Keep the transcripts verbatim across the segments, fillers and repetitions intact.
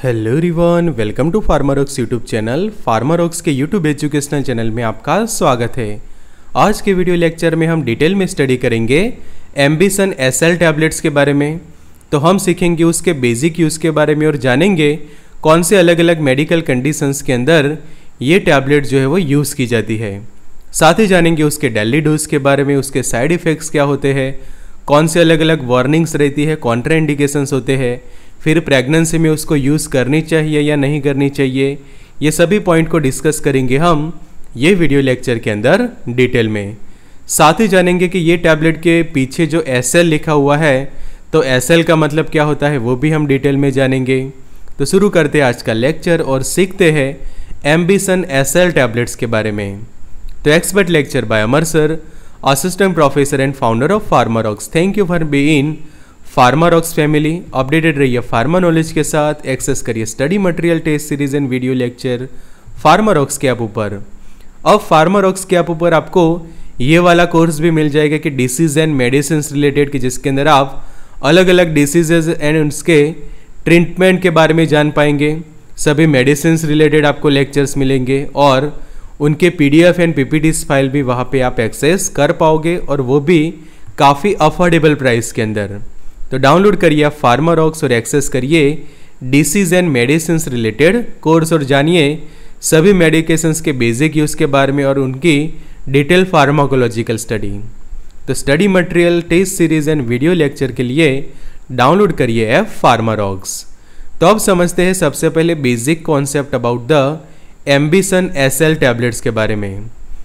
Hello everyone, welcome to Pharmarocks YouTube channel. Pharmarocks के YouTube educational channel में आपका स्वागत है। आज के वीडियो लेक्चर में हम डिटेल में स्टडी करेंगे एम्बिशन एसएल टैबलेट्स के बारे में। तो हम सीखेंगे उसके बेसिक यूज़ के बारे में और जानेंगे कौन से अलग अलग मेडिकल कंडीशंस के अंदर ये टैबलेट जो है वो यूज़ की जाती है। साथ ही जानेंगे उसके डेली डोज के बारे में, उसके साइड इफ़ेक्ट्स क्या होते हैं, कौन से अलग अलग वार्निंग्स रहती है, कॉन्ट्राइंडिकेशंस होते हैं, फिर प्रेगनेंसी में उसको यूज़ करनी चाहिए या नहीं करनी चाहिए। ये सभी पॉइंट को डिस्कस करेंगे हम ये वीडियो लेक्चर के अंदर डिटेल में। साथ ही जानेंगे कि ये टैबलेट के पीछे जो एसएल लिखा हुआ है, तो एसएल का मतलब क्या होता है वो भी हम डिटेल में जानेंगे। तो शुरू करते हैं आज का लेक्चर और सीखते हैं एम्बिशन एसएल टैबलेट्स के बारे में। तो expert lecture by Amar sir, assistant professor and founder of Pharmarocks. Thank you for be in Pharmarocks family. Updated रहिए फार्मा नॉलेज के साथ। एक्सेस करिए study material, test series and video lecture Pharmarocks के app ऊपर। अब फार्मारॉक्स के app ऊपर आपको ये वाला कोर्स भी मिल जाएगा कि डिसीज एंड मेडिसिन रिलेटेड, कि जिसके अंदर आप अलग अलग डिसीजेज एंड उसके ट्रीटमेंट के बारे में जान पाएंगे। सभी मेडिसिन रिलेटेड आपको लेक्चर्स मिलेंगे और उनके पीडीएफ एंड पीपीटीज फाइल भी वहाँ पे आप एक्सेस कर पाओगे, और वो भी काफ़ी अफोर्डेबल प्राइस के अंदर। तो डाउनलोड करिए आप फार्मारॉक्स और एक्सेस करिए disease and medicine related course और जानिए सभी मेडिकेशंस के बेसिक यूज़ के बारे में और उनकी डिटेल फार्माकोलॉजिकल स्टडी। तो study material, test series and video lecture के लिए डाउनलोड करिए ऐप फार्मारॉक्स। तो अब समझते हैं सबसे पहले basic concept about the Ambition SL tablets के बारे में।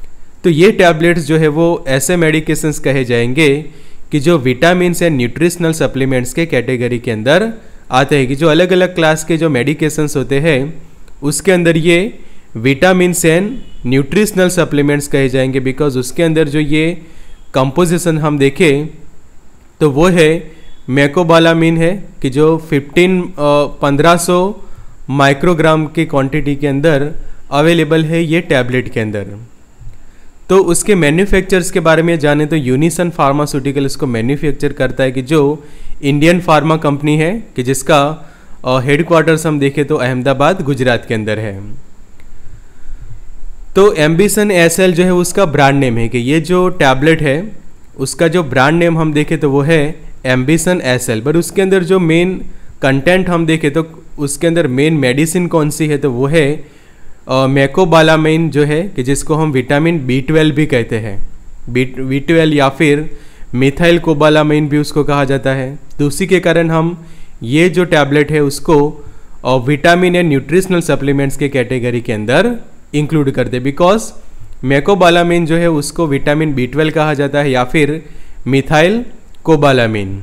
तो ये टैबलेट्स जो है वो ऐसे मेडिकेशंस कहे जाएंगे कि जो विटामिन्स एंड न्यूट्रिशनल सप्लीमेंट्स के कैटेगरी के अंदर आते हैं, कि जो अलग अलग क्लास के जो मेडिकेशंस होते हैं उसके अंदर ये विटामिन्स एंड न्यूट्रिशनल सप्लीमेंट्स कहे जाएंगे, बिकॉज उसके अंदर जो ये कंपोजिशन हम देखें तो वो है मेकोबालामिन है, कि जो फिफ्टीन पंद्रह सौ माइक्रोग्राम की क्वांटिटी के अंदर अवेलेबल है ये टैबलेट के अंदर। तो उसके मैन्युफैक्चरर्स के बारे में जाने तो यूनिसन फार्मास्यूटिकल इसको मैन्युफैक्चर करता है, कि जो इंडियन फार्मा कंपनी है, कि जिसका हेडक्वार्टर्स हम देखें तो अहमदाबाद गुजरात के अंदर है। तो एम्बिशन एसएल जो है उसका ब्रांड नेम है, कि ये जो टैबलेट है उसका जो ब्रांड नेम हम देखें तो वो है एम्बिशन एसएल। पर उसके अंदर जो मेन कंटेंट हम देखें तो उसके अंदर मेन मेडिसिन कौन सी है, तो वो है मेकोबालामिन जो है, कि जिसको हम विटामिन बी ट्वेल्व भी कहते हैं, बी बी ट्वेल्व या फिर मिथाइल कोबालामिन भी उसको कहा जाता है। तो उसी के कारण हम ये जो टैबलेट है उसको विटामिन एंड न्यूट्रिशनल सप्लीमेंट्स के कैटेगरी के अंदर इंक्लूड करते हैं, बिकॉज मेकोबालामिन जो है उसको विटामिन बी ट्वेल्व कहा जाता है या फिर मिथाइल कोबालामिन।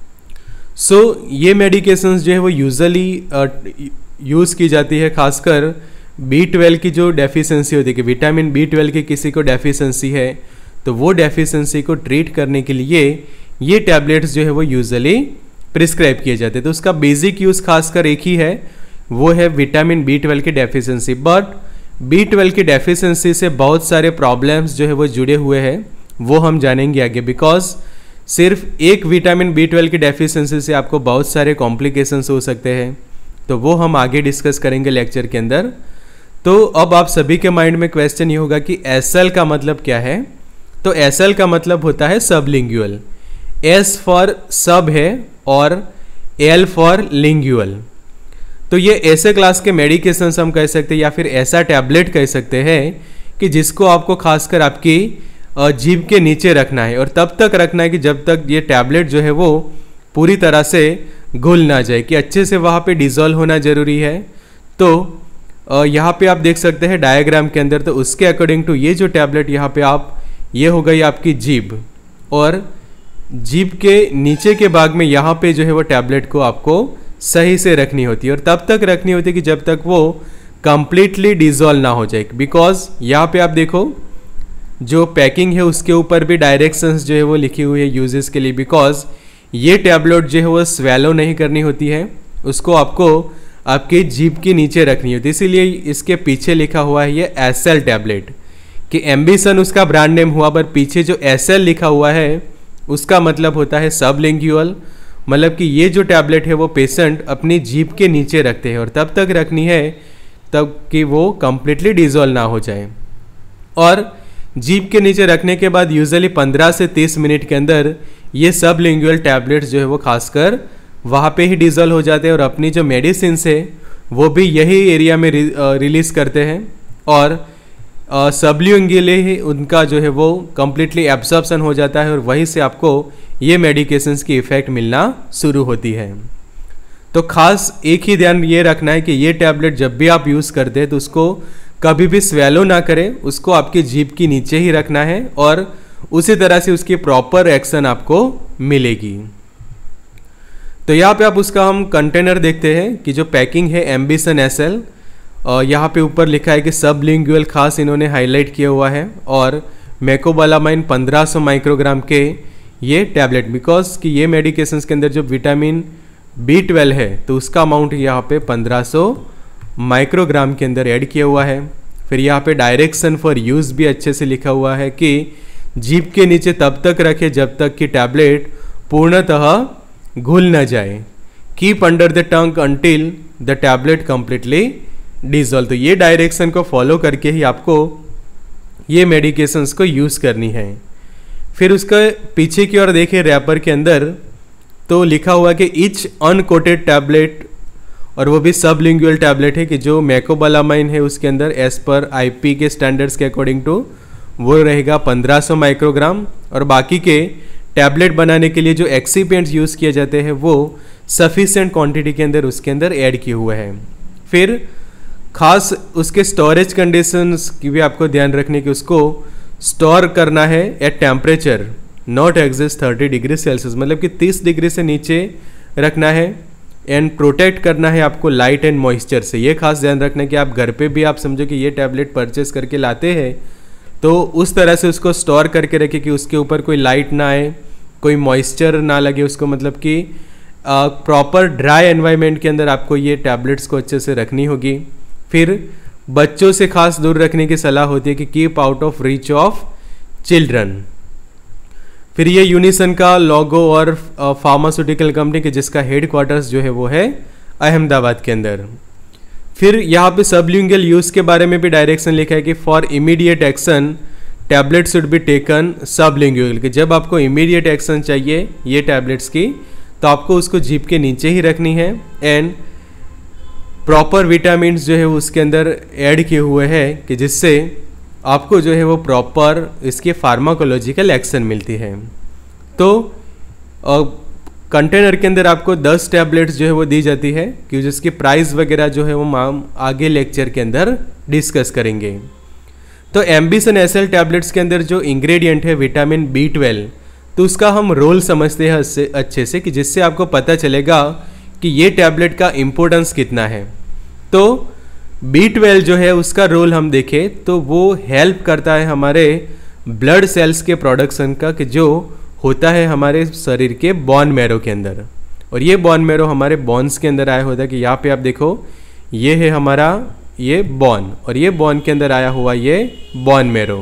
सो so, ये मेडिकेशंस जो है वो यूजुअली यूज़ की जाती है खासकर बी ट्वेल्व की जो डेफिशिएंसी होती है, कि विटामिन बी ट्वेल्व की किसी को डेफिशिएंसी है तो वो डेफिशिएंसी को ट्रीट करने के लिए ये टैबलेट्स जो है वो यूजुअली प्रिस्क्राइब किए जाते हैं। तो उसका बेसिक यूज़ खासकर एक ही है, वो है विटामिन बी ट्वेल्व की डेफिशिएंसी। बट बी ट्वेल्व की डेफिशिएंसी से बहुत सारे प्रॉब्लम्स जो है वो जुड़े हुए हैं, वो हम जानेंगे आगे, बिकॉज सिर्फ एक विटामिन बी ट्वेल्व की डेफिशिएंसी से आपको बहुत सारे कॉम्प्लिकेशंस हो सकते हैं, तो वो हम आगे डिस्कस करेंगे लेक्चर के अंदर। तो अब आप सभी के माइंड में क्वेश्चन ये होगा कि एसएल का मतलब क्या है। तो एसएल का मतलब होता है सबलिंगुअल। एस फॉर सब है और एल फॉर लिंगुअल। तो ये ऐसे क्लास के मेडिकेशंस हम कह सकते हैं या फिर ऐसा टैबलेट कह सकते हैं कि जिसको आपको खासकर आपकी जीभ के नीचे रखना है, और तब तक रखना है कि जब तक ये टैबलेट जो है वो पूरी तरह से घुल ना जाए, कि अच्छे से वहाँ पे डिज़ोल्व होना ज़रूरी है। तो यहाँ पे आप देख सकते हैं डायग्राम के अंदर, तो उसके अकॉर्डिंग टू ये जो टैबलेट यहाँ पे आप, ये हो गई आपकी जीभ, और जीभ के नीचे के भाग में यहाँ पे जो है वो टैबलेट को आपको सही से रखनी होती है, और तब तक रखनी होती है कि जब तक वो कंप्लीटली डिज़ोल्व ना हो जाए। बिकॉज यहाँ पे आप देखो जो पैकिंग है उसके ऊपर भी डायरेक्शंस जो है वो लिखी हुई है यूजेस के लिए, बिकॉज ये टैबलेट जो है वो स्वेलो नहीं करनी होती है, उसको आपको आपके जीभ के नीचे रखनी होती है। इसीलिए इसके पीछे लिखा हुआ है ये एसएल टैबलेट, कि एम्बिशन उसका ब्रांड नेम हुआ, पर पीछे जो एसएल लिखा हुआ है उसका मतलब होता है सबलिंगुअल। मतलब कि ये जो टैबलेट है वो पेशेंट अपनी जीभ के नीचे रखते हैं और तब तक रखनी है तब कि वो कम्प्लीटली डिजोल्व ना हो जाए। और जीभ के नीचे रखने के बाद यूजुअली पंद्रह से तीस मिनट के अंदर ये सब लिंगुअल टैबलेट्स जो है वो खासकर वहाँ पे ही डिजोल्व हो जाते हैं और अपनी जो मेडिसिन है वो भी यही एरिया में रि, रिलीज़ करते हैं और सबलिंगुअली ही उनका जो है वो कम्प्लीटली एब्जॉर्प्शन हो जाता है और वहीं से आपको ये मेडिकेशंस की इफ़ेक्ट मिलना शुरू होती है। तो खास एक ही ध्यान ये रखना है कि ये टैबलेट जब भी आप यूज़ करते हैं तो उसको कभी भी स्वेलो ना करें, उसको आपकी जीभ की नीचे ही रखना है और उसी तरह से उसकी प्रॉपर एक्शन आपको मिलेगी। तो यहाँ पे आप उसका हम कंटेनर देखते हैं कि जो पैकिंग है एम्बिशन एस एल, यहाँ पे ऊपर लिखा है कि सबलिंगुअल खास इन्होंने हाईलाइट किया हुआ है और मेकोबालामाइन पंद्रह सौ माइक्रोग्राम के ये टैबलेट, बिकॉज कि ये मेडिकेशंस के अंदर जो विटामिन बी ट्वेल्व है तो उसका अमाउंट यहाँ पे पंद्रह सौ माइक्रोग्राम के अंदर ऐड किया हुआ है। फिर यहाँ पे डायरेक्शन फॉर यूज़ भी अच्छे से लिखा हुआ है कि जीभ के नीचे तब तक रखे जब तक कि टैबलेट पूर्णतः घुल न जाए। Keep under the tongue until the tablet completely dissolve. तो ये डायरेक्शन को फॉलो करके ही आपको ये मेडिकेशंस को यूज़ करनी है। फिर उसका पीछे की ओर देखें रैपर के अंदर तो लिखा हुआ कि ईच अनकोटेड टैबलेट, और वो भी सबलिंगुअल टैबलेट है कि जो मेकोबालामाइन है उसके अंदर एज पर आईपी के स्टैंडर्ड्स के अकॉर्डिंग टू वो रहेगा पंद्रह सौ माइक्रोग्राम और बाकी के टैबलेट बनाने के लिए जो एक्सीपिएंट्स यूज़ किए जाते हैं वो सफिशिएंट क्वांटिटी के अंदर उसके अंदर ऐड किए हुए हैं। फिर खास उसके स्टोरेज कंडीशंस की भी आपको ध्यान रखने की, उसको स्टोर करना है at temperature not exceed thirty degree Celsius, मतलब कि तीस डिग्री से नीचे रखना है एंड प्रोटेक्ट करना है आपको लाइट एंड मॉइस्चर से। ये खास ध्यान रखना है कि आप घर पे भी आप समझो कि ये टैबलेट परचेस करके लाते हैं तो उस तरह से उसको स्टोर करके रखें कि उसके ऊपर कोई लाइट ना आए, कोई मॉइस्चर ना लगे उसको, मतलब कि प्रॉपर ड्राई एनवायरनमेंट के अंदर आपको ये टैबलेट्स को अच्छे से रखनी होगी। फिर बच्चों से खास दूर रखने की सलाह होती है कि keep out of reach of children. फिर ये यूनिसन का लोगो और फार्मास्यूटिकल कंपनी के जिसका हेड क्वार्टर्स जो है वो है अहमदाबाद के अंदर। फिर यहाँ पे सबलिंगुअल यूज़ के बारे में भी डायरेक्शन लिखा है कि for immediate action tablet should be taken sublingual, कि जब आपको इमीडिएट एक्शन चाहिए ये टैबलेट्स की तो आपको उसको जीभ के नीचे ही रखनी है एंड प्रॉपर विटामिन जो है उसके अंदर ऐड किए हुए हैं कि जिससे आपको जो है वो प्रॉपर इसकी फार्माकोलॉजिकल एक्शन मिलती है। तो कंटेनर के अंदर आपको दस टैबलेट्स जो है वो दी जाती है कि जिसकी प्राइस वगैरह जो है वो हम आगे लेक्चर के अंदर डिस्कस करेंगे। तो एम्बिशन एस एल टैबलेट्स के अंदर जो इंग्रेडिएंट है विटामिन बी ट्वेल्व, तो उसका हम रोल समझते हैं अच्छे से कि जिससे आपको पता चलेगा कि ये टैबलेट का इम्पोर्टेंस कितना है। तो बी ट्वेल्व जो है उसका रोल हम देखें तो वो हेल्प करता है हमारे ब्लड सेल्स के प्रोडक्शन का, कि जो होता है हमारे शरीर के बोन मैरो के अंदर, और ये बोन मैरो हमारे बोन्स के अंदर आया होता है कि यहाँ पे आप देखो ये है हमारा ये बोन और ये बोन के अंदर आया हुआ ये बोन मैरो।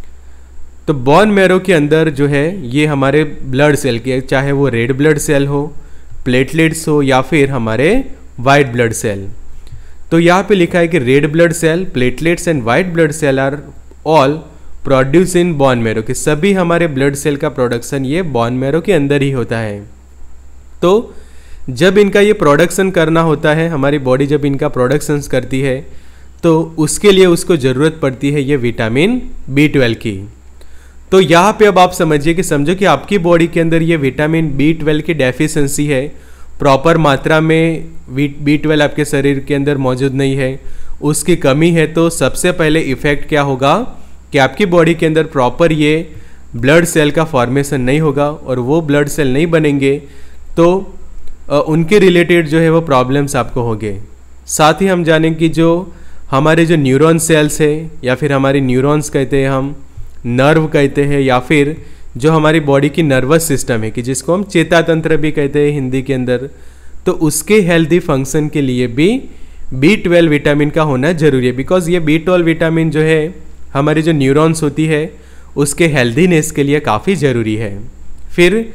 तो बोन मैरो के अंदर जो है ये हमारे ब्लड सेल के, चाहे वो रेड ब्लड सेल हो, प्लेटलेट्स हो या फिर हमारे वाइट ब्लड सेल। तो यहाँ पे लिखा है कि red blood cell, platelets and white blood cell are all produce in bone marrow, कि सभी हमारे ब्लड सेल का प्रोडक्शन ये बोन मैरो के अंदर ही होता है। तो जब इनका ये प्रोडक्शन करना होता है, हमारी बॉडी जब इनका प्रोडक्शन करती है तो उसके लिए उसको ज़रूरत पड़ती है ये विटामिन बी ट्वेल्व की। तो यहाँ पे अब आप समझिए कि समझो कि आपकी बॉडी के अंदर ये विटामिन बी ट्वेल्व की डेफिशिएंसी है, प्रॉपर मात्रा में बी ट्वेल्व आपके शरीर के अंदर मौजूद नहीं है, उसकी कमी है। तो सबसे पहले इफेक्ट क्या होगा कि आपकी बॉडी के अंदर प्रॉपर ये ब्लड सेल का फॉर्मेशन नहीं होगा, और वो ब्लड सेल नहीं बनेंगे तो उनके रिलेटेड जो है वो प्रॉब्लम्स आपको होंगे। साथ ही हम जानें कि जो हमारे जो न्यूरॉन सेल्स है या फिर हमारी न्यूरॉन्स कहते हैं, हम नर्व कहते हैं, या फिर जो हमारी बॉडी की नर्वस सिस्टम है कि जिसको हम चेता तंत्र भी कहते हैं हिंदी के अंदर, तो उसके हेल्दी फंक्शन के लिए भी बी ट्वेल्व विटामिन का होना जरूरी है। बिकॉज ये बी ट्वेल्व विटामिन जो है हमारी जो न्यूरॉन्स होती है उसके हेल्दीनेस के लिए काफ़ी ज़रूरी है। फिर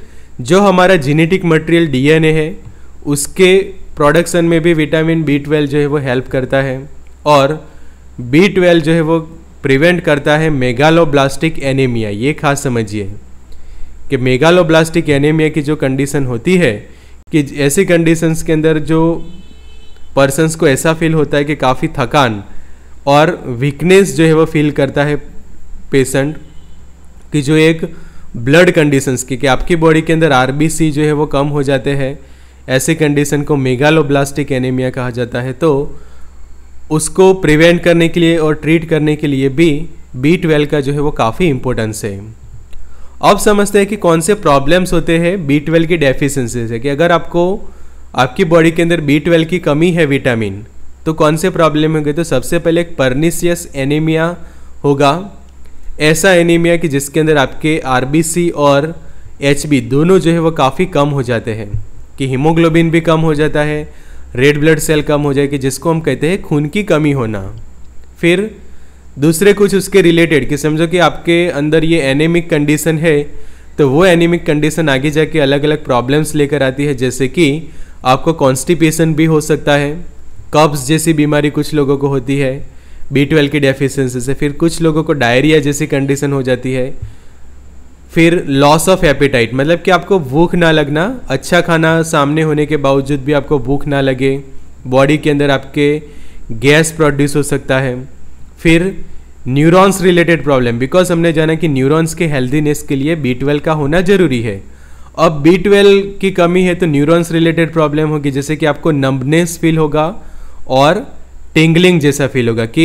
जो हमारा जेनेटिक मटेरियल डीएनए है उसके प्रोडक्शन में भी विटामिन बी ट्वेल्व जो है वो हेल्प करता है। और बी ट्वेल्व जो है वो प्रिवेंट करता है मेगालोब्लास्टिक एनीमिया। ये खास समझिए कि मेगालोब्लास्टिक एनीमिया की जो कंडीशन होती है कि ऐसी कंडीशंस के अंदर जो पर्सन्स को ऐसा फील होता है कि काफ़ी थकान और वीकनेस जो है वो फील करता है पेशेंट कि जो एक ब्लड कंडीशंस की कि आपकी बॉडी के अंदर आरबीसी जो है वो कम हो जाते हैं, ऐसी कंडीशन को मेगालोब्लास्टिक एनीमिया कहा जाता है। तो उसको प्रिवेंट करने के लिए और ट्रीट करने के लिए भी बी ट्वेल्व का जो है वो काफ़ी इंपॉर्टेंस है। अब समझते हैं कि कौन से प्रॉब्लम्स होते हैं बी ट्वेल्व की डेफिशिएंसी से, कि अगर आपको आपकी बॉडी के अंदर बी ट्वेल्व की कमी है विटामिन, तो कौन से प्रॉब्लम होंगे। तो सबसे पहले एक पर्निशियस एनीमिया होगा, ऐसा एनीमिया कि जिसके अंदर आपके आरबीसी और एचबी दोनों जो है वो काफ़ी कम हो जाते हैं, कि हीमोग्लोबिन भी कम हो जाता है, रेड ब्लड सेल कम हो जाए, कि जिसको हम कहते हैं खून की कमी होना। फिर दूसरे कुछ उसके रिलेटेड कि समझो कि आपके अंदर ये एनीमिक कंडीशन है, तो वो एनीमिक कंडीशन आगे जाके अलग अलग प्रॉब्लम्स लेकर आती है, जैसे कि आपको कॉन्स्टिपेशन भी हो सकता है, कब्ज जैसी बीमारी कुछ लोगों को होती है बी ट्वेल्व की डेफिशिएंसी से। फिर कुछ लोगों को डायरिया जैसी कंडीशन हो जाती है। फिर लॉस ऑफ एपेटाइट, मतलब कि आपको भूख ना लगना, अच्छा खाना सामने होने के बावजूद भी आपको भूख ना लगे, बॉडी के अंदर आपके गैस प्रोड्यूस हो सकता है। फिर न्यूरॉन्स रिलेटेड प्रॉब्लम, बिकॉज हमने जाना कि न्यूरॉन्स के हेल्दीनेस के लिए बी ट्वेल्व का होना जरूरी है। अब बी ट्वेल्व की कमी है तो न्यूरॉन्स रिलेटेड प्रॉब्लम होगी, जैसे कि आपको नंबनेस फील होगा और टिंगलिंग जैसा फील होगा, कि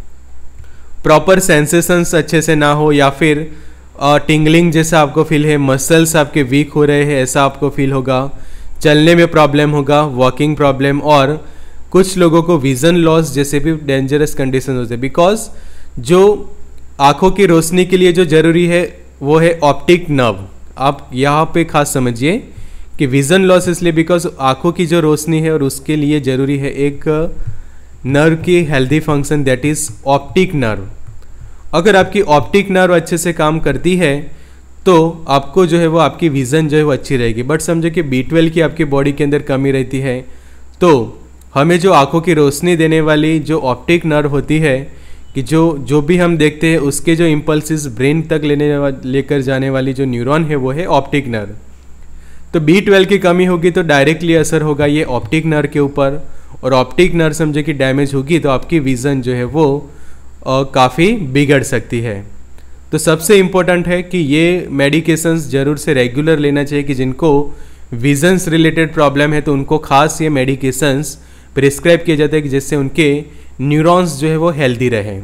प्रॉपर सेंसेशंस अच्छे से ना हो, या फिर टिंगलिंग जैसा आपको फील है, मसल्स आपके वीक हो रहे हैं ऐसा आपको फील होगा, चलने में प्रॉब्लम होगा, वॉकिंग प्रॉब्लम, और कुछ लोगों को विजन लॉस जैसे भी डेंजरस कंडीशन होते हैं। बिकॉज जो आँखों की रोशनी के लिए जो जरूरी है वो है ऑप्टिक नर्व। आप यहाँ पे खास समझिए कि विजन लॉस इसलिए बिकॉज आँखों की जो रोशनी है और उसके लिए जरूरी है एक नर्व की healthy function, that is optic nerve. अगर आपकी ऑप्टिक नर्व अच्छे से काम करती है तो आपको जो है वो आपकी विज़न जो है वो अच्छी रहेगी। बट समझो कि बी ट्वेल्व की आपकी बॉडी के अंदर कमी रहती है, तो हमें जो आंखों की रोशनी देने वाली जो ऑप्टिक नर्व होती है, कि जो जो भी हम देखते हैं उसके जो इम्पल्सिस ब्रेन तक लेने लेकर जाने वाली जो न्यूरॉन है वो है ऑप्टिक नर्व। तो बी ट्वेल्व की कमी होगी तो डायरेक्टली असर होगा ये ऑप्टिक नर्व के ऊपर, और ऑप्टिक नर्व समझे कि डैमेज होगी तो आपकी विज़न जो है वो काफ़ी बिगड़ सकती है। तो सबसे इम्पोर्टेंट है कि ये मेडिकेशंस ज़रूर से रेगुलर लेना चाहिए, कि जिनको विजन्स रिलेटेड प्रॉब्लम है तो उनको खास ये मेडिकेशंस प्रिस्क्राइब किए जाते हैं कि जिससे उनके न्यूरॉन्स जो है वो हेल्दी रहें।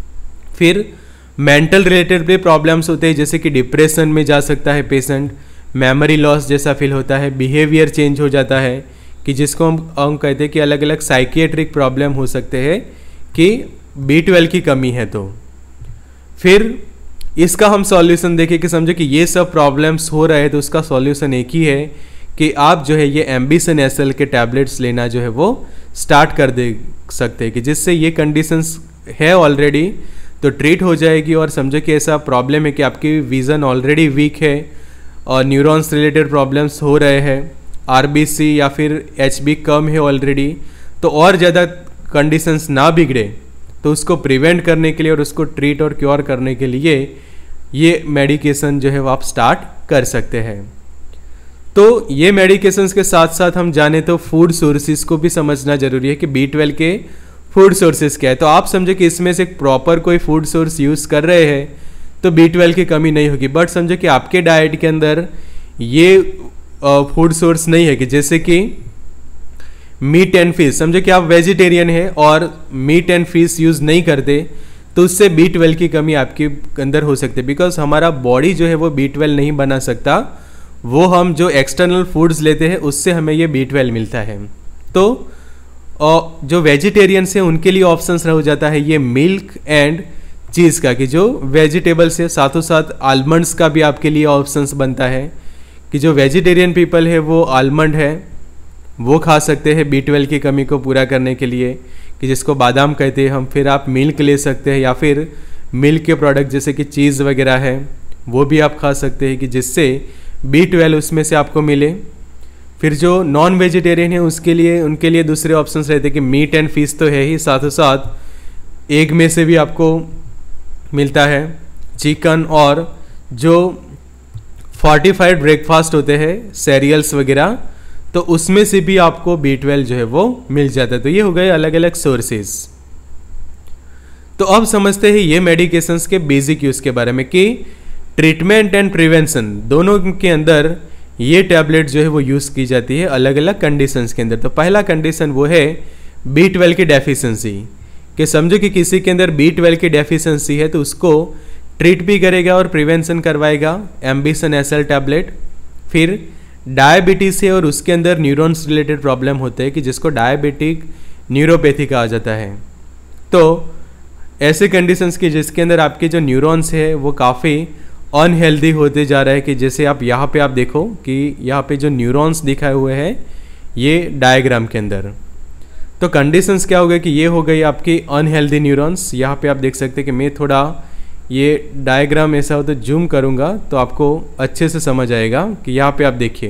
फिर मेंटल रिलेटेड भी प्रॉब्लम्स होते हैं, जैसे कि डिप्रेशन में जा सकता है पेशेंट, मेमोरी लॉस जैसा फील होता है, बिहेवियर चेंज हो जाता है, कि जिसको हम हम कहते हैं कि अलग अलग साइकियाट्रिक प्रॉब्लम हो सकते हैं कि बी ट्वेल्व की कमी है। तो फिर इसका हम सॉल्यूशन देखें कि समझो कि ये सब प्रॉब्लम्स हो रहे हैं तो उसका सॉल्यूशन एक ही है कि आप जो है ये एम्बिशन एसएल के टैबलेट्स लेना जो है वो स्टार्ट कर दे सकते हैं, कि जिससे ये कंडीशंस है ऑलरेडी तो ट्रीट हो जाएगी। और समझो कि ऐसा प्रॉब्लम है कि आपकी विज़न ऑलरेडी वीक है और न्यूरॉन्स रिलेटेड प्रॉब्लम्स हो रहे हैं, आरबीसी या फिर एचबी कम है ऑलरेडी, तो और ज़्यादा कंडीशंस ना बिगड़े तो उसको प्रिवेंट करने के लिए और उसको ट्रीट और क्योर करने के लिए ये मेडिकेशन जो है वो आप स्टार्ट कर सकते हैं। तो ये मेडिकेशंस के साथ साथ हम जाने तो फूड सोर्सेज को भी समझना जरूरी है कि बी ट्वेल्व के फूड सोर्सेज क्या है। तो आप समझो कि इसमें से प्रॉपर कोई फूड सोर्स यूज़ कर रहे हैं तो बी ट्वेल्व की कमी नहीं होगी। बट समझो कि आपके डाइट के अंदर ये फूड सोर्स नहीं है, कि जैसे कि मीट एंड फिश, समझो कि आप वेजिटेरियन है और मीट एंड फिश यूज़ नहीं करते तो उससे बी ट्वेल्व की कमी आपके अंदर हो सकती है। बिकॉज हमारा बॉडी जो है वो बी ट्वेल्व नहीं बना सकता, वो हम जो एक्सटर्नल फूड्स लेते हैं उससे हमें ये बी ट्वेल्व मिलता है। तो जो वेजिटेरियंस है उनके लिए ऑप्शंस रह जाता है ये मिल्क एंड चीज़ का, कि जो वेजिटेबल्स है, साथों साथ आलमंड्स का भी आपके लिए ऑप्शंस बनता है, कि जो वेजिटेरियन पीपल है वो आलमंड है वो खा सकते हैं बी ट्वेल्व की कमी को पूरा करने के लिए, कि जिसको बादाम कहते हैं हम। फिर आप मिल्क ले सकते हैं या फिर मिल्क के प्रोडक्ट जैसे कि चीज़ वगैरह है वो भी आप खा सकते हैं, कि जिससे बी ट्वेल्व उसमें से आपको मिले। फिर जो नॉन वेजिटेरियन है उसके लिए उनके लिए दूसरे ऑप्शंस रहते हैं कि मीट एंड फिश तो है ही, साथ ही साथ एग में से भी आपको मिलता है चिकन, और जो फोर्टिफाइड ब्रेकफास्ट होते हैं सीरियल्स वगैरह, तो उसमें से भी आपको बी ट्वेल्व जो है वो मिल जाता है। तो ये हो गए अलग अलग सोर्सेज। तो अब समझते हैं ये मेडिकेशंस के बेसिक यूज़ के बारे में कि ट्रीटमेंट एंड प्रिवेंशन दोनों के अंदर ये टैबलेट जो है वो यूज़ की जाती है अलग अलग कंडीशंस के अंदर। तो पहला कंडीशन वो है बी ट्वेल्व की डेफिशिएंसी, कि समझो कि किसी के अंदर बी ट्वेल्व की डेफिशिएंसी है तो उसको ट्रीट भी करेगा और प्रिवेंशन करवाएगा एम्बिशन एस एल टैबलेट। फिर डायबिटीज़ है और उसके अंदर न्यूरॉन्स रिलेटेड प्रॉब्लम होते हैं कि जिसको डायबिटिक न्यूरोपैथी कहा जाता है। तो ऐसे कंडीशंस की जिसके अंदर आपके जो न्यूरॉन्स है वो काफ़ी अनहेल्दी होते जा रहा है, कि जैसे आप यहाँ पे आप देखो कि यहाँ पे जो न्यूरॉन्स दिखाए हुए हैं ये डायग्राम के अंदर, तो कंडीशंस क्या हो गए कि ये हो गई आपकी अनहेल्दी न्यूरॉन्स। यहाँ पे आप देख सकते हैं कि मैं थोड़ा ये डायग्राम ऐसा हो तो जूम करूँगा तो आपको अच्छे से समझ आएगा कि यहाँ पे आप देखिए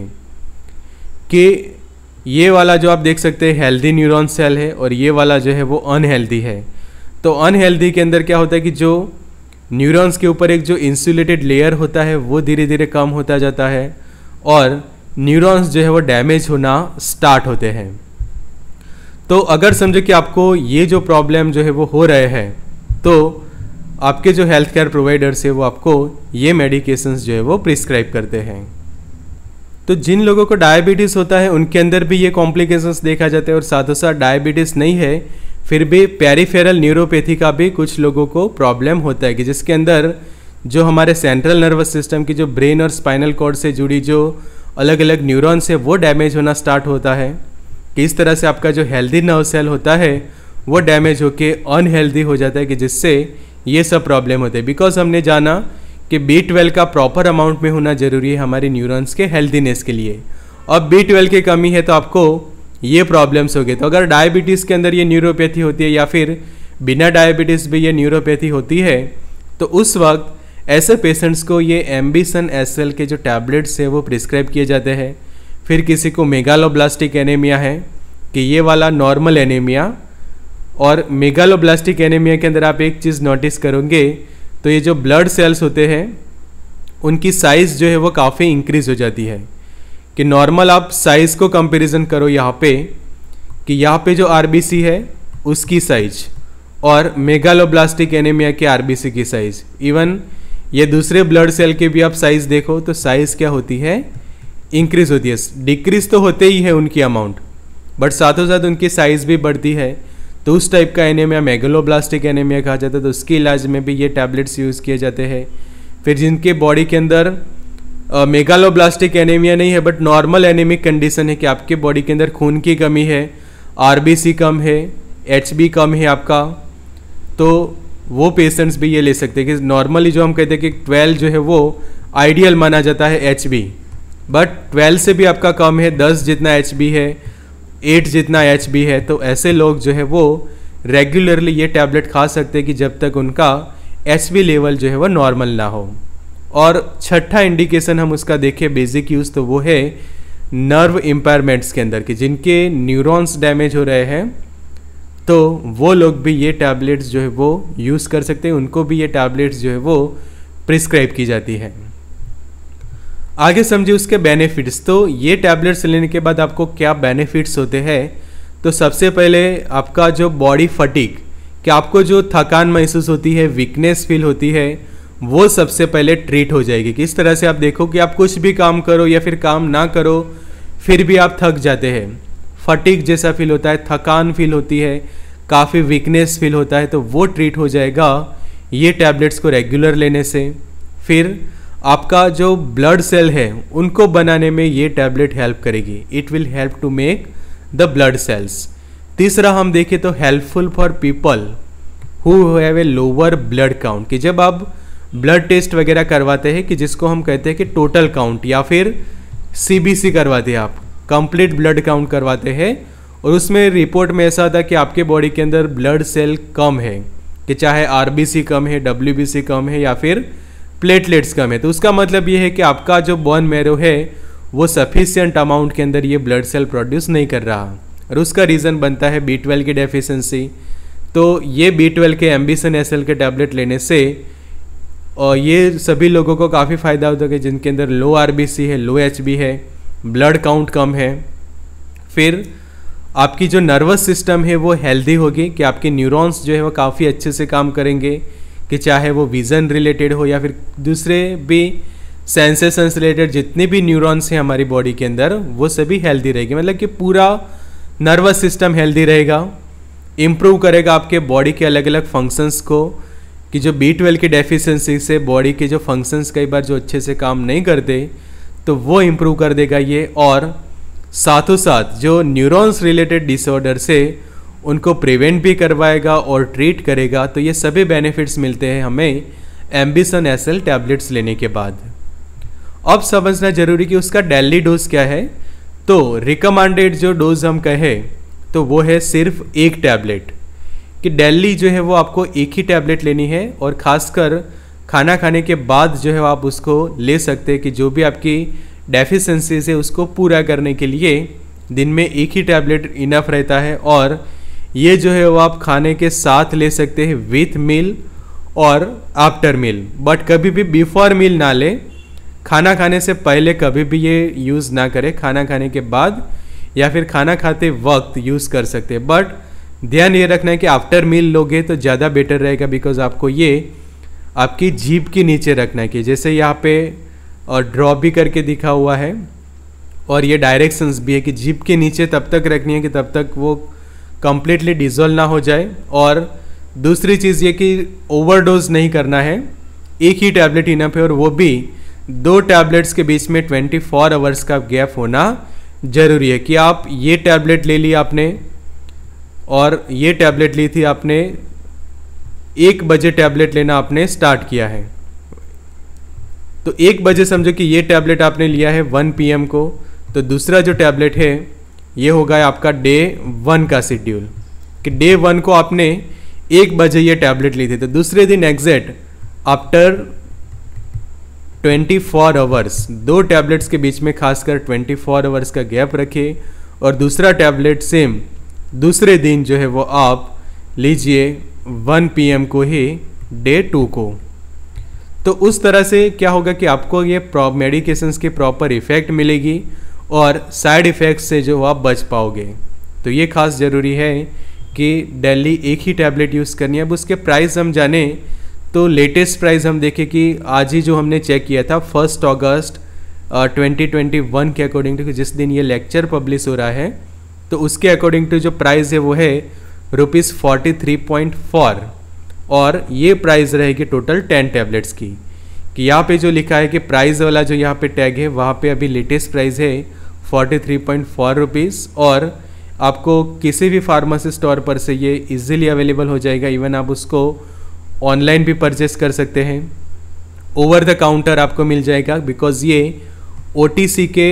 कि ये वाला जो आप देख सकते हैं हेल्दी न्यूरॉन सेल है और ये वाला जो है वो अनहेल्दी है। तो अनहेल्दी के अंदर क्या होता है कि जो न्यूरॉन्स के ऊपर एक जो इंसुलेटेड लेयर होता है वो धीरे धीरे कम होता जाता है और न्यूरॉन्स जो है वो डैमेज होना स्टार्ट होते हैं। तो अगर समझो कि आपको ये जो प्रॉब्लम जो है वो हो रहे हैं तो आपके जो हेल्थ केयर प्रोवाइडर्स है वो आपको ये मेडिकेशंस जो है वो प्रिस्क्राइब करते हैं। तो जिन लोगों को डायबिटीज़ होता है उनके अंदर भी ये कॉम्प्लिकेशंस देखा जाता है, और साथ ही साथ डायबिटीज़ नहीं है फिर भी पेरिफेरल न्यूरोपैथी का भी कुछ लोगों को प्रॉब्लम होता है, कि जिसके अंदर जो हमारे सेंट्रल नर्वस सिस्टम की जो ब्रेन और स्पाइनल कॉर्ड से जुड़ी जो अलग अलग न्यूरॉन्स है वो डैमेज होना स्टार्ट होता है। कि इस तरह से आपका जो हेल्दी नर्व सेल होता है वो डैमेज होके अनहेल्दी हो जाता है, कि जिससे ये सब प्रॉब्लम होते हैं। बिकॉज हमने जाना कि बी ट्वेल्व का प्रॉपर अमाउंट में होना जरूरी है हमारे न्यूरॉन्स के हेल्दीनेस के लिए। अब बी ट्वेल्व की कमी है तो आपको ये प्रॉब्लम्स हो गए। तो अगर डायबिटीज़ के अंदर ये न्यूरोपैथी होती है या फिर बिना डायबिटीज़ भी ये न्यूरोपैथी होती है तो उस वक्त ऐसे पेशेंट्स को ये एम्बिशन एस एल के जो टैबलेट्स है वो प्रिस्क्राइब किए जाते हैं। फिर किसी को मेगालोब्लास्टिक एनीमिया है कि ये वाला नॉर्मल एनीमिया, और मेगालोब्लास्टिक एनीमिया के अंदर आप एक चीज़ नोटिस करोगे तो ये जो ब्लड सेल्स होते हैं उनकी साइज़ जो है वो काफ़ी इंक्रीज़ हो जाती है। कि नॉर्मल आप साइज़ को कंपैरिजन करो यहाँ पे कि यहाँ पे जो आरबीसी है उसकी साइज और मेगालोब्लास्टिक एनीमिया के आरबीसी की साइज़, इवन ये दूसरे ब्लड सेल के भी आप साइज़ देखो तो साइज़ क्या होती है, इंक्रीज़ होती है। डिक्रीज़ तो होते ही है उनकी अमाउंट बट साथों साथ उनकी साइज़ भी बढ़ती है। तो उस टाइप का एनीमिया मेगालोब्लास्टिक एनीमिया कहा जाता है। तो उसके इलाज में भी ये टैबलेट्स यूज़ किए जाते हैं। फिर जिनके बॉडी के अंदर मेगालोब्लास्टिक एनीमिया नहीं है बट नॉर्मल एनीमिक कंडीशन है कि आपके बॉडी के अंदर खून की कमी है, आरबीसी कम है, एचबी कम है आपका, तो वो पेशेंट्स भी ये ले सकते हैं। कि नॉर्मली जो हम कहते हैं कि ट्वेल्व जो है वो आइडियल माना जाता है एचबी, बट ट्वेल्व से भी आपका कम है, दस जितना एचबी है, एट जितना एचबी है, तो ऐसे लोग जो है वो रेगुलरली ये टैबलेट खा सकते हैं कि जब तक उनका एचबी लेवल जो है वो नॉर्मल ना हो। और छठा इंडिकेशन हम उसका देखें बेसिक यूज़ तो वो है नर्व इम्पायरमेंट्स के अंदर कि जिनके न्यूरॉन्स डैमेज हो रहे हैं तो वो लोग भी ये टैबलेट्स जो है वो यूज़ कर सकते हैं, उनको भी ये टैबलेट्स जो है वो प्रिस्क्राइब की जाती है। आगे समझिए उसके बेनिफिट्स। तो ये टैबलेट्स लेने के बाद आपको क्या बेनिफिट्स होते हैं। तो सबसे पहले आपका जो बॉडी फटीग, कि आपको जो थकान महसूस होती है, वीकनेस फील होती है, वो सबसे पहले ट्रीट हो जाएगी। कि इस तरह से आप देखो कि आप कुछ भी काम करो या फिर काम ना करो फिर भी आप थक जाते हैं, फटीग जैसा फील होता है, थकान फील होती है, काफ़ी वीकनेस फील होता है, तो वो ट्रीट हो जाएगा ये टैबलेट्स को रेगुलर लेने से। फिर आपका जो ब्लड सेल है उनको बनाने में ये टैबलेट हेल्प करेगी, it will help to make the blood cells. तीसरा हम देखें तो helpful for people who have a lower blood count, कि जब आप ब्लड टेस्ट वगैरह करवाते हैं कि जिसको हम कहते हैं कि टोटल काउंट या फिर सीबीसी करवाते हैं, आप कंप्लीट ब्लड काउंट करवाते हैं और उसमें रिपोर्ट में ऐसा था कि आपके बॉडी के अंदर ब्लड सेल कम है, कि चाहे आरबीसी कम है, डब्ल्यूबीसी कम है या फिर प्लेटलेट्स कम है, तो उसका मतलब ये है कि आपका जो बोन मैरो है वो सफिशियंट अमाउंट के अंदर ये ब्लड सेल प्रोड्यूस नहीं कर रहा, और उसका रीज़न बनता है बी ट्वेल्व की डेफिशिएंसी। तो ये बी ट्वेल्व के एम्बिशन एस एल के टैबलेट लेने से और ये सभी लोगों को काफ़ी फ़ायदा होता है जिनके अंदर लो आरबीसी है, लो एचबी है, ब्लड काउंट कम है। फिर आपकी जो नर्वस सिस्टम है वो हेल्दी होगी, कि आपके न्यूरॉन्स जो है वो काफ़ी अच्छे से काम करेंगे, कि चाहे वो विज़न रिलेटेड हो या फिर दूसरे भी सेंसेशंस रिलेटेड जितने भी न्यूरॉन्स हैं हमारी बॉडी के अंदर वो सभी हेल्दी रहेगी। मतलब कि पूरा नर्वस सिस्टम हेल्दी रहेगा, इम्प्रूव करेगा आपके बॉडी के अलग अलग फंक्शंस को, कि जो बी ट्वेल्व की डेफिशिएंसी से बॉडी के जो फंक्शंस कई बार जो अच्छे से काम नहीं करते तो वो इम्प्रूव कर देगा ये, और साथों साथ जो न्यूरॉन्स रिलेटेड डिसऑर्डर से उनको प्रिवेंट भी करवाएगा और ट्रीट करेगा। तो ये सभी बेनिफिट्स मिलते हैं हमें एम्बिशन एस एल टैबलेट्स लेने के बाद। अब समझना जरूरी कि उसका डेली डोज क्या है। तो रिकमेंडेड जो डोज हम कहें तो वो है सिर्फ एक टैबलेट, कि डेली जो है वो आपको एक ही टैबलेट लेनी है, और ख़ासकर खाना खाने के बाद जो है आप उसको ले सकते हैं, कि जो भी आपकी डेफिशिएंसीज है उसको पूरा करने के लिए दिन में एक ही टैबलेट इनफ रहता है। और ये जो है वो आप खाने के साथ ले सकते हैं विथ मील और आफ्टर मील, बट कभी भी बिफोर मील ना ले, खाना खाने से पहले कभी भी ये यूज़ ना करें, खाना खाने के बाद या फिर खाना खाते वक्त यूज़ कर सकते हैं। बट ध्यान ये रखना है कि आफ्टर मील लोगे तो ज़्यादा बेटर रहेगा, बिकॉज आपको ये आपकी जीभ के नीचे रखना है, कि जैसे यहाँ पे और ड्रॉप भी करके दिखा हुआ है, और ये डायरेक्शंस भी है कि जीभ के नीचे तब तक रखनी है कि तब तक वो कम्प्लीटली डिजोल्व ना हो जाए। और दूसरी चीज़ ये कि ओवरडोज नहीं करना है, एक ही टैबलेट इनफ है, और वो भी दो टैबलेट्स के बीच में ट्वेंटी फोर आवर्स का गैप होना ज़रूरी है। कि आप ये टैबलेट ले लिया आपने और ये टैबलेट ली थी आपने, एक बजे टैबलेट लेना आपने स्टार्ट किया है, तो एक बजे समझो कि ये टैबलेट आपने लिया है वन पी एम को, तो दूसरा जो टैबलेट है ये होगा आपका डे वन का शेड्यूल, कि डे वन को आपने एक बजे ये टैबलेट ली थी, तो दूसरे दिन exact after twenty four hours दो टैबलेट्स के बीच में खासकर ट्वेंटी फोर आवर्स का गैप रखिए, और दूसरा टैबलेट सेम दूसरे दिन जो है वो आप लीजिए वन पी एम को ही डे टू को। तो उस तरह से क्या होगा कि आपको ये मेडिकेशंस की प्रॉपर इफ़ेक्ट मिलेगी और साइड इफ़ेक्ट्स से जो आप बच पाओगे। तो ये खास ज़रूरी है कि डेली एक ही टैबलेट यूज़ करनी है। अब उसके प्राइस हम जाने तो लेटेस्ट प्राइस हम देखें कि आज ही जो हमने चेक किया था first August twenty twenty one के अकॉर्डिंग टू, जिस दिन ये लेक्चर पब्लिश हो रहा है, तो उसके अकॉर्डिंग टू जो प्राइस है वो है rupees forty three point four, और ये प्राइस रहेगी टोटल टेन टैबलेट्स की। कि यहाँ पे जो लिखा है कि प्राइस वाला जो यहाँ पे टैग है वहाँ पे अभी लेटेस्ट प्राइस है forty three point four rupees, और आपको किसी भी फार्मेसी स्टोर पर से ये इजीली अवेलेबल हो जाएगा। इवन आप उसको ऑनलाइन भी परचेस कर सकते हैं, ओवर द काउंटर आपको मिल जाएगा, बिकॉज ये ओ टी सी के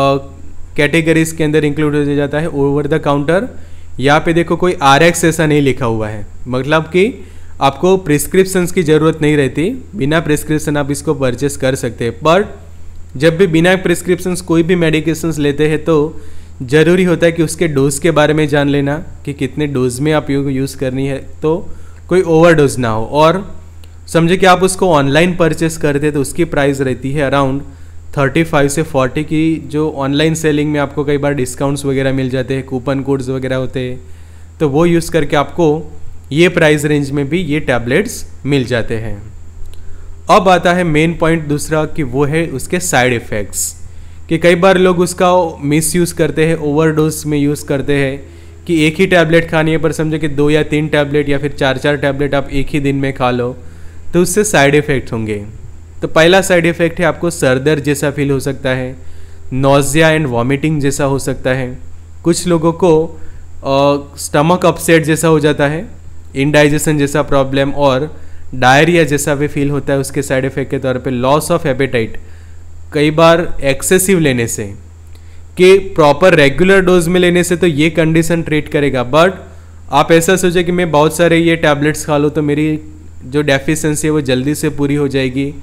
कैटेगरीज के अंदर इंक्लूड हो जाता है ओवर द काउंटर। यहाँ पे देखो कोई आर एक्स ऐसा नहीं लिखा हुआ है, मतलब कि आपको प्रिस्क्रिप्शंस की ज़रूरत नहीं रहती, बिना प्रिस्क्रिप्शन आप इसको परचेस कर सकते हैं। बट जब भी बिना प्रिस्क्रिप्शंस कोई भी मेडिकेशंस लेते हैं तो ज़रूरी होता है कि उसके डोज के बारे में जान लेना, कि कितने डोज में आप यूज़ करनी है, तो कोई ओवरडोज ना हो। और समझे कि आप उसको ऑनलाइन परचेस करते हैं तो उसकी प्राइस रहती है अराउंड थर्टी फाइव से फोर्टी की, जो ऑनलाइन सेलिंग में आपको कई बार डिस्काउंट्स वगैरह मिल जाते हैं, कूपन कोड्स वगैरह होते हैं, तो वो यूज़ करके आपको ये प्राइस रेंज में भी ये टैबलेट्स मिल जाते हैं। अब आता है मेन पॉइंट दूसरा, कि वो है उसके साइड इफ़ेक्ट्स, कि कई बार लोग उसका मिस यूज़ करते हैं, ओवरडोज में यूज़ करते हैं, कि एक ही टैबलेट खानी है पर समझो कि दो या तीन टैबलेट या फिर चार चार टैबलेट आप एक ही दिन में खा लो, तो उससे साइड इफ़ेक्ट होंगे। तो पहला साइड इफ़ेक्ट है आपको सर दर्द जैसा फील हो सकता है, नोज़िया एंड वॉमिटिंग जैसा हो सकता है, कुछ लोगों को स्टमक अपसेट जैसा हो जाता है, इनडाइजेशन जैसा प्रॉब्लम, और डायरिया जैसा भी फील होता है। उसके साइड इफ़ेक्ट के तौर पे लॉस ऑफ एपेटाइट, कई बार एक्सेसिव लेने से, कि प्रॉपर रेगुलर डोज में लेने से तो ये कंडीशन ट्रीट करेगा, बट आप ऐसा सोचें कि मैं बहुत सारे ये टैबलेट्स खा लूँ तो मेरी जो डेफिशिएंसी है वो जल्दी से पूरी हो जाएगी,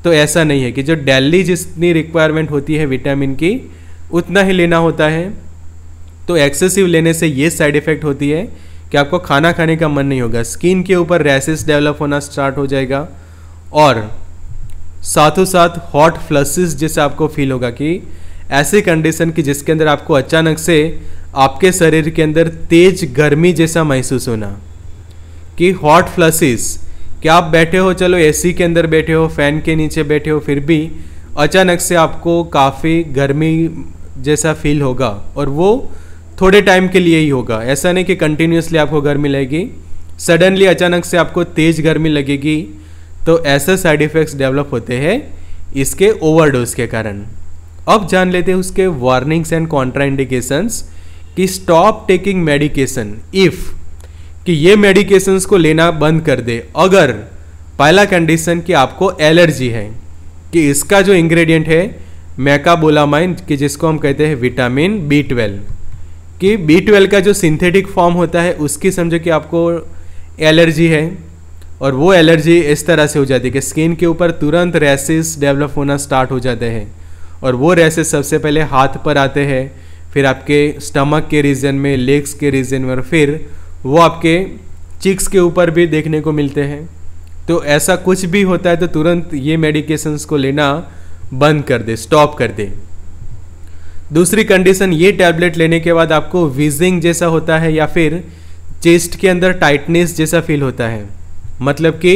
तो ऐसा नहीं है कि जो डेली जितनी रिक्वायरमेंट होती है विटामिन की उतना ही लेना होता है। तो एक्सेसिव लेने से ये साइड इफ़ेक्ट होती है कि आपको खाना खाने का मन नहीं होगा, स्किन के ऊपर रैशेस डेवलप होना स्टार्ट हो जाएगा और साथों साथ हॉट फ्लशेस जैसा आपको फील होगा कि ऐसी कंडीशन की जिसके अंदर आपको अचानक से आपके शरीर के अंदर तेज गर्मी जैसा महसूस होना कि हॉट फ्लशेस, कि आप बैठे हो, चलो एसी के अंदर बैठे हो, फैन के नीचे बैठे हो, फिर भी अचानक से आपको काफ़ी गर्मी जैसा फील होगा और वो थोड़े टाइम के लिए ही होगा। ऐसा नहीं कि कंटिन्यूसली आपको गर्मी लगेगी, सडनली अचानक से आपको तेज गर्मी लगेगी। तो ऐसे साइड इफ़ेक्ट्स डेवलप होते हैं इसके ओवरडोज के कारण। अब जान लेते हैं उसके वार्निंग्स एंड कॉन्ट्राइंडिकेशंस कि स्टॉप टेकिंग मेडिकेशन इफ़, कि ये मेडिकेशंस को लेना बंद कर दे अगर पहला कंडीशन कि आपको एलर्जी है, कि इसका जो इंग्रेडिएंट है मैकाबोलामाइन, कि जिसको हम कहते हैं विटामिन बी ट्वेल्व, कि बी ट्वेल्व का जो सिंथेटिक फॉर्म होता है उसकी समझो कि आपको एलर्जी है और वो एलर्जी इस तरह से हो जाती है कि स्किन के ऊपर तुरंत रैशेस डेवलप होना स्टार्ट हो जाते हैं और वो रैशेस सबसे पहले हाथ पर आते हैं, फिर आपके स्टमक के रीजन में, लेग्स के रीजन में और फिर वो आपके चिक्स के ऊपर भी देखने को मिलते हैं। तो ऐसा कुछ भी होता है तो तुरंत ये मेडिकेशंस को लेना बंद कर दे, स्टॉप कर दे। दूसरी कंडीशन, ये टैबलेट लेने के बाद आपको वीजिंग जैसा होता है या फिर चेस्ट के अंदर टाइटनेस जैसा फील होता है, मतलब कि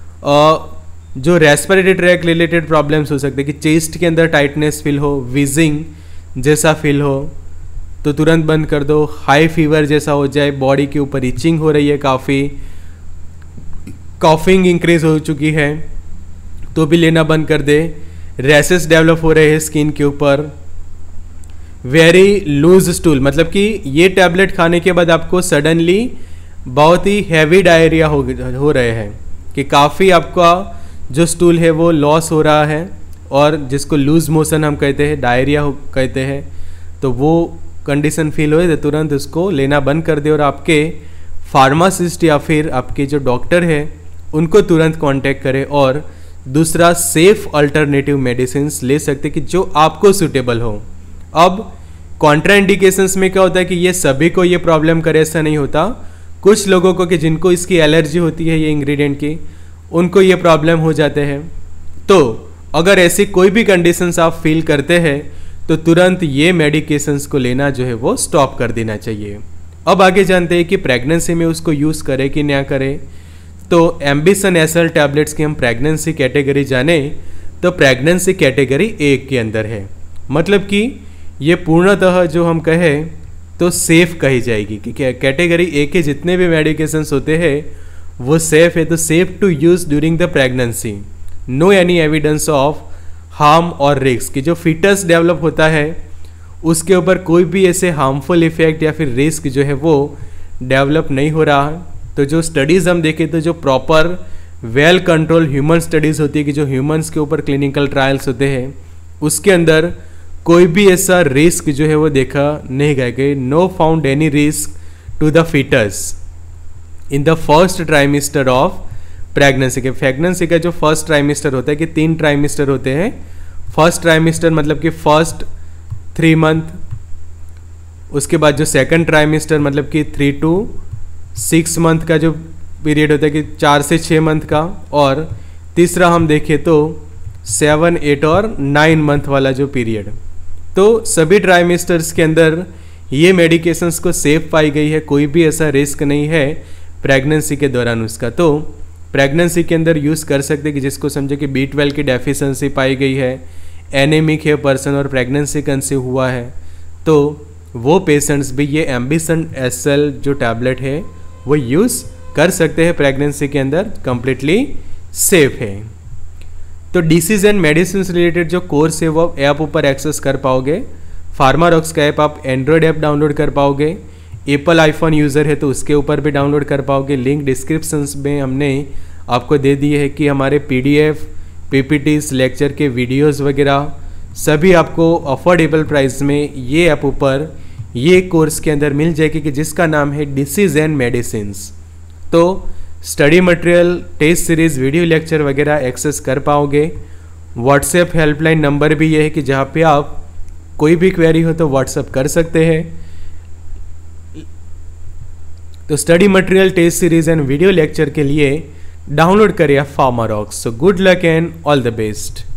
जो रेस्पिरेटरी ट्रैक रिलेटेड प्रॉब्लम्स हो सकते हैं कि चेस्ट के अंदर टाइटनेस फील हो, वीजिंग जैसा फील हो, तो तुरंत बंद कर दो। हाई फीवर जैसा हो जाए, बॉडी के ऊपर इचिंग हो रही है, काफ़ी कॉफिंग इंक्रीज हो चुकी है, तो भी लेना बंद कर दे। रैशेस डेवलप हो रहे हैं स्किन के ऊपर, वेरी लूज स्टूल, मतलब कि ये टैबलेट खाने के बाद आपको सडनली बहुत ही हैवी डायरिया हो हो रहे हैं, कि काफ़ी आपका जो स्टूल है वो लॉस हो रहा है और जिसको लूज मोशन हम कहते हैं, डायरिया कहते हैं, तो वो कंडीशन फील हो तो तुरंत उसको लेना बंद कर दे और आपके फार्मासिस्ट या फिर आपके जो डॉक्टर है उनको तुरंत कांटेक्ट करें और दूसरा सेफ अल्टरनेटिव मेडिसिन्स ले सकते कि जो आपको सूटेबल हो। अब कॉन्ट्राइंडिकेशंस में क्या होता है कि ये सभी को ये प्रॉब्लम करे ऐसा नहीं होता, कुछ लोगों को कि जिनको इसकी एलर्जी होती है ये इंग्रेडिएंट की, उनको ये प्रॉब्लम हो जाते हैं। तो अगर ऐसी कोई भी कंडीशंस आप फील करते हैं तो तुरंत ये मेडिकेशंस को लेना जो है वो स्टॉप कर देना चाहिए। अब आगे जानते हैं कि प्रेगनेंसी में उसको यूज़ करें कि ना करें। तो एम्बिशन एसएल टैबलेट्स की हम प्रेगनेंसी कैटेगरी जाने तो प्रेगनेंसी कैटेगरी ए के अंदर है, मतलब कि ये पूर्णतः जो हम कहें तो सेफ कही जाएगी कि कैटेगरी ए के जितने भी मेडिकेशंस होते हैं वो सेफ है। तो safe to use during the pregnancy, no any evidence of harm और रिस्क, कि जो फीटस डेवलप होता है उसके ऊपर कोई भी ऐसे हार्मफुल इफेक्ट या फिर रिस्क जो है वो डेवलप नहीं हो रहा है। तो जो स्टडीज़ हम देखें तो जो proper well control human studies होती है कि जो ह्यूमंस के ऊपर क्लिनिकल ट्रायल्स होते हैं उसके अंदर कोई भी ऐसा रिस्क जो है वो देखा नहीं गया कि no found any risk to the foetus in the first trimester of pregnancy के। प्रेगनेंसी का जो फर्स्ट ट्राइमेस्टर होता है कि तीन ट्राइमेस्टर होते हैं। फर्स्ट ट्राइमेस्टर मतलब कि फर्स्ट थ्री मंथ, उसके बाद जो सेकंड ट्राइमेस्टर मतलब कि थ्री टू सिक्स मंथ का जो पीरियड होता है कि चार से छः मंथ का, और तीसरा हम देखें तो सेवन एट और नाइन मंथ वाला जो पीरियड। तो सभी ट्राइमेस्टर्स के अंदर ये मेडिकेशंस को सेफ पाई गई है, कोई भी ऐसा रिस्क नहीं है प्रेगनेंसी के दौरान उसका। तो प्रेगनेंसी के अंदर यूज़ कर सकते हैं कि जिसको समझे कि बी ट्वेल्व की डेफिशिएंसी पाई गई है, एनेमिक है पर्सन और प्रेगनेंसी कंसीव हुआ है, तो वो पेशेंट्स भी ये एम्बिशन एसएल जो टैबलेट है वो यूज़ कर सकते हैं प्रेगनेंसी के अंदर, कंप्लीटली सेफ है। तो डिसीज एंड मेडिसिन रिलेटेड जो कोर्स है वो ऐप ऊपर एक्सेस कर पाओगे। फार्मारॉक्स का ऐप आप एंड्रॉयड ऐप डाउनलोड कर पाओगे, एप्पल आईफोन यूज़र है तो उसके ऊपर भी डाउनलोड कर पाओगे। लिंक डिस्क्रिप्शंस में हमने आपको दे दिए है कि हमारे पीडीएफ, पीपीटीज, लेक्चर के वीडियोस वगैरह सभी आपको अफोर्डेबल प्राइस में ये ऐप ऊपर ये कोर्स के अंदर मिल जाएगी कि जिसका नाम है डिसीज एंड मेडिसिन्स। तो study material, test series, video lecture वगैरह एक्सेस कर पाओगे। व्हाट्सएप हेल्पलाइन नंबर भी ये है कि जहाँ पे आप कोई भी क्वेरी हो तो व्हाट्सएप कर सकते हैं। तो study material, test series and video lecture के लिए डाउनलोड करिए Pharmarox. So good luck and all the best.